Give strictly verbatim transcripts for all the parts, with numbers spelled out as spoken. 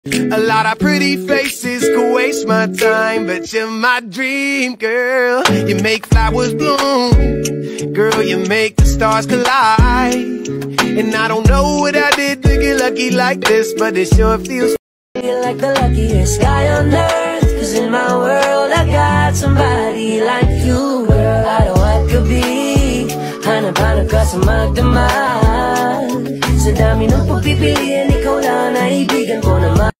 A lot of pretty faces could waste my time, but you're my dream girl. You make flowers bloom, girl, you make the stars collide. And I don't know what I did to get lucky like this, but it sure feels like the luckiest guy on earth. Cause in my world I got somebody like you, girl. I don't want to be hanap-hanap ka sa magdamag. Sa dami ng pagpipilian, ikaw lang naibigan ko naman.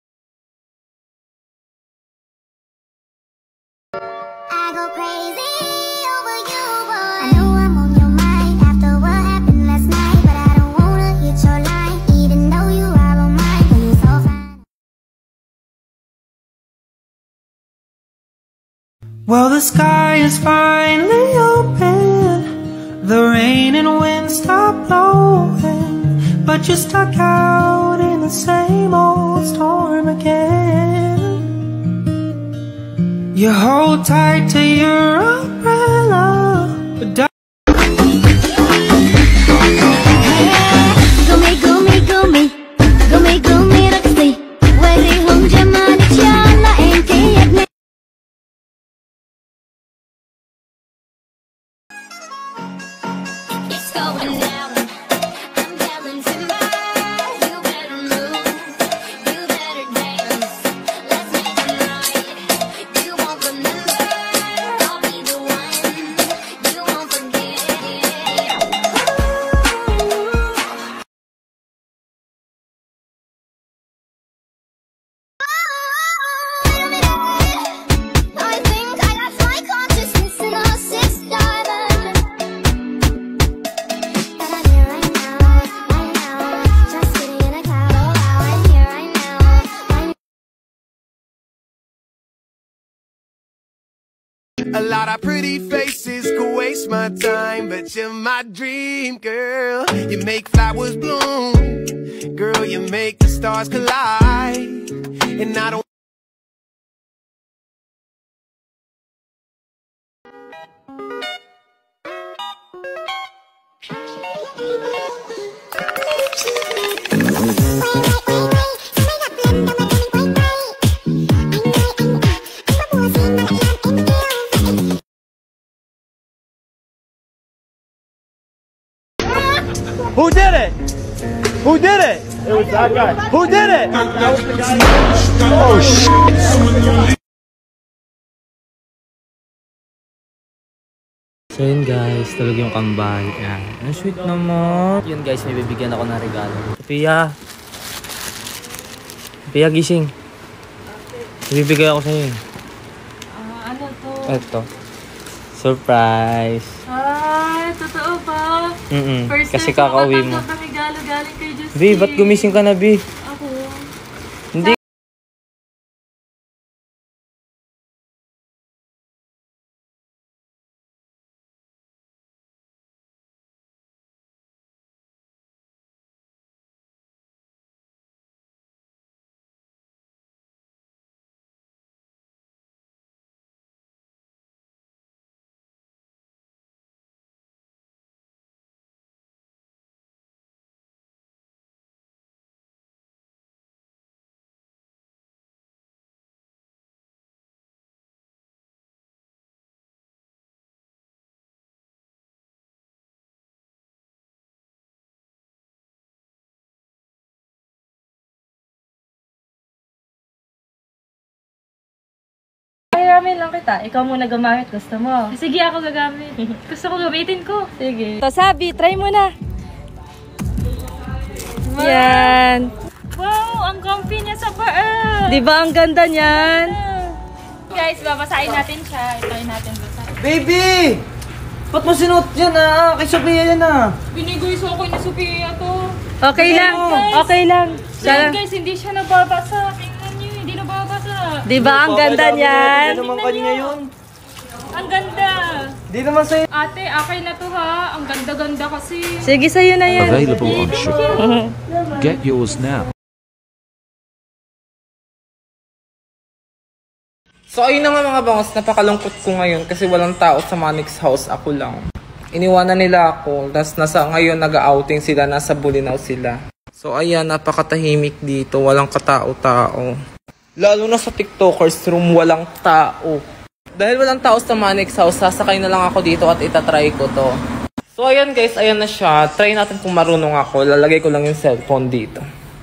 I go crazy over you, boy. I know I'm on your mind after what happened last night, but I don't wanna hit your line, even though you are on mine. When you're so fine. Well, the sky is finally open, the rain and wind stop blowing, but you're stuck out in the same old storm again. You hold tight to your umbrella, but don't. Gumi, gumi, gumi, gumi, gumi raksti. Wali hum jamani chana enke yadne. It's going down. I'm telling Simba, you better move, you better dance. Let's make it right. You won't remember, I'll be the one. You won't forget. I think I lost my consciousness in a sixth diamond. But I'm here right now, right now, just sitting in a cloud. Oh, I'm here right now. I'm a lot of pretty faces could waste my time, but you're my dream girl. You make flowers bloom, girl, you make the stars collide. And I don't Who did it? Who did it? It was that guy. Who did it? That was the guy. Oh shit. So yun guys, talaga yung kambal. Yan. Ang sweet naman. Yun guys, may bibigyan ako ng regalo. Sophia. Sophia, gising. Ibibigay ako sa'yo. Ah, ano to? Ito. Surprise. Ay, totoo ba? Mm-mm. First Kasi time ko kakauwi mo. makatanggap ng regalo galing kay Justin. B, ba't gumising ka na, B? Ako. Hindi. Hiramin lang kita. Ikaw muna gamamit. Gusto mo? Sige, ako gagamit. Gusto ko gamitin ko. Sige. So, Sabi, try mo na. Wow. Yan. Wow, ang comfy niya sa paa. Di ba ang ganda niyan? Guys, babasahin natin siya. Itry natin basahin. Baby! Ba't mo sinuot yan ah? Kay Sophia yan ah. Binigay sa akin ni Sophia to. Okay lang. Okay lang. So, guys, hindi siya nababasa. Tingnan niyo, hindi nababasa. Di ba ang ganda niyan? Hindi naman kanya yun. Ang ganda. Di naman sa'yo. Ate, akin na to ha. Ang ganda-ganda kasi. Sige, sa'yo na yan. Available on Shop. Get yours now. So ayun na nga mga bangos, napakalungkot ko ngayon kasi walang tao sa Manix house, ako lang. Iniwanan nila ako, tas nasa ngayon nag-outing sila, nasa Bulinaw sila. So ayan, napakatahimik dito. Walang katao-tao. Lalo na sa TikTokers room, walang tao. Dahil walang tao sa Manix House, sasakay na lang ako dito at itatry ko to. So ayan guys, ayan na siya. Try natin kung marunong ako. Lalagay ko lang yung cellphone dito.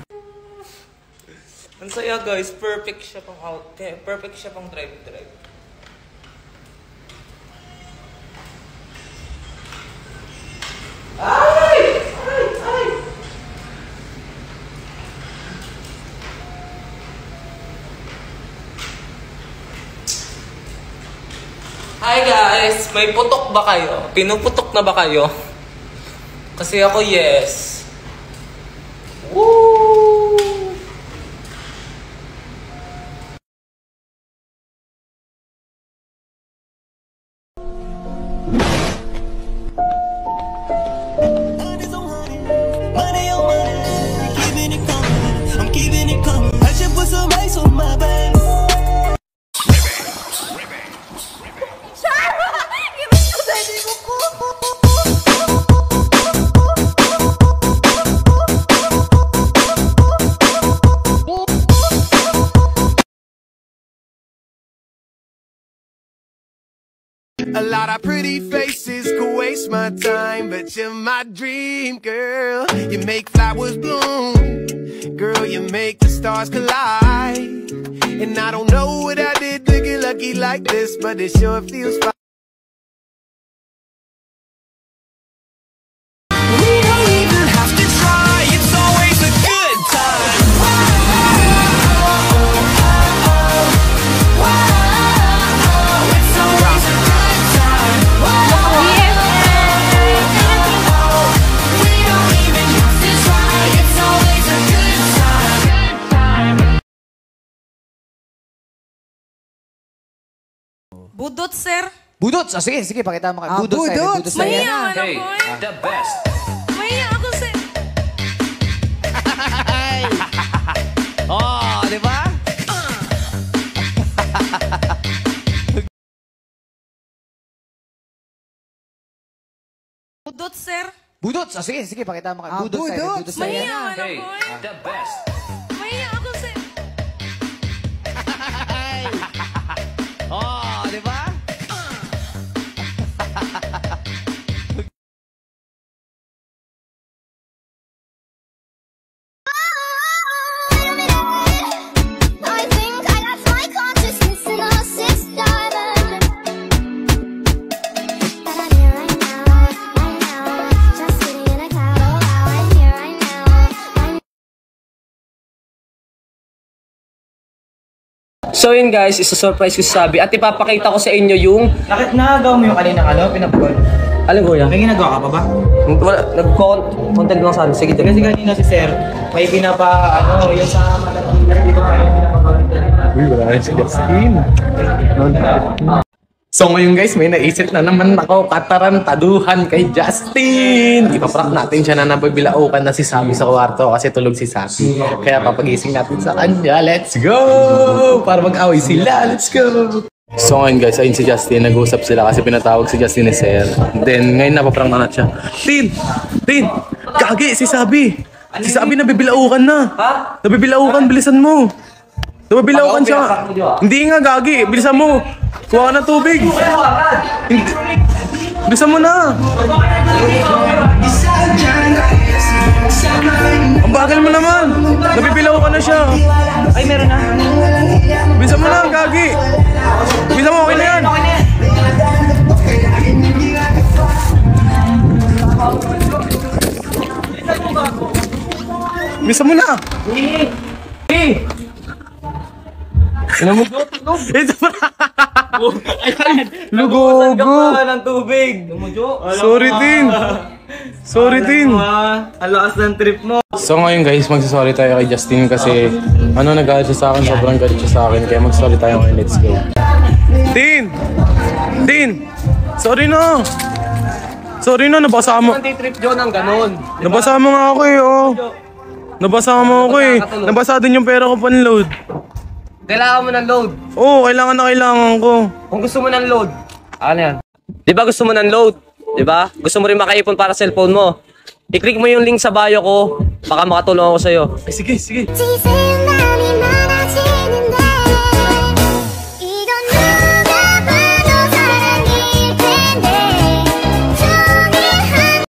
Ang saya guys, perfect siya pang out. Perfect siya pang drive-drive. Ay! Ay! Ay! Hi guys! May putok ba kayo? Pinuputok na ba kayo? Kasi ako yes. Woo! A lot of pretty faces could waste my time, but you're my dream girl. You make flowers bloom, girl, you make the stars collide. And I don't know what I did to get lucky like this, but it sure feels fine. We don't even have to try, it's always a good time. Budot, sir. Budot! Ah, sige, sige, pakita mo kayo. Ah, budot, sa'yo. budot. Budot sa'yo. Mahiya ka na, Hey, boy. the best. Mahiya ako, sir. Oh, di ba? Budot, sir. Budot! Ah, sige, sige, pakita mo kayo. Ah, budot, sa'yo. budot. Budot sa'yo. Mahiya ka na, Hey, boy. the best. Mahiya ako, sir. Oh, di ba? I think I lost my consciousness in a sixth diamond. But I'm here right now, right now, just sitting in a cloud. Oh wow, I'm here right now. I'm So yun guys, isa-surprise ko si Sabi at ipapakita ko sa inyo yung... Bakit nagawa mo yung kaninang ano, pinapagod? Alam ko yan. May ginagawa ka pa ba? Wala, nag-content lang sa sige. Kasi kanina si Sir, may pinapa, ano, yung sa malagkilan, di ba may pinapagod? Uy, wala rin si Justin. So ngayon guys, may naisip na naman ako katarantaduhan kay Justin. Ipaprank natin siya na nabibilaukan na si Sabi sa kwarto kasi tulog si Sabi. Kaya papagising natin sa kanya. Let's go! Para mag-away sila. Let's go! So ngayon guys, ayun si Justin. Nag-uusap sila kasi pinatawag si Justin ni Sir. Then ngayon napaprank na natin siya. Tin! Tin! Gagi! Si Sabi! Si Sabi nabibilaukan na! Ha? Nabibilaukan, bilisan mo! Nabibilaukan siya! Hindi nga, Gagi! Bilisan mo! Kuha ka ng tubig! Hindi. Bilisan mo na! Ang bagal mo naman! Nabibilaw ka na siya! Ay, meron na. Bilisan mo na, Gagi! Bilisan mo, okay na yan! Bilisan mo na! Eh! Ina mo do, tulog. Lugogo. ng tubig. Lumujo. Sorry, Tin. Sorry, Tin. Ang lakas ng trip mo. So ngayon guys, magsasorry tayo kay Justin kasi ano, nagalit siya sa akin, sobrang galit siya sa akin. Kaya magsorry tayo ngayon, let's go. Tin! Tin! Sorry na! Sorry na, nabasa mo. Hindi trip John ang ganon. Nabasa mo nga ako eh, oh. Nabasa mo ako eh. Nabasa din yung pera ko pan-load. Kailangan mo ng load. Oo, kailangan na kailangan ko. Kung gusto mo ng load, ano yan? Di ba gusto mo ng load? Di ba? Gusto mo rin makaipon para sa cellphone mo? I-click mo yung link sa bio ko. Baka makatulong ako sa'yo. Ay, sige, sige. 지새운 마음이 많아